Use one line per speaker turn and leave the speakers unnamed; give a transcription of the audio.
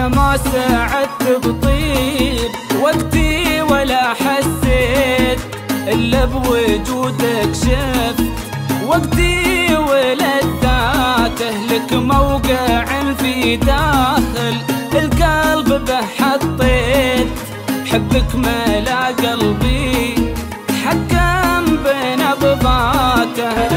ما سعدت بطيب وقتي ولا حسيت إلا بوجودك. شفت وقتي ولذاته لك موقع في داخل القلب به حطيت. حبك ملا قلبي حكم بنبضاته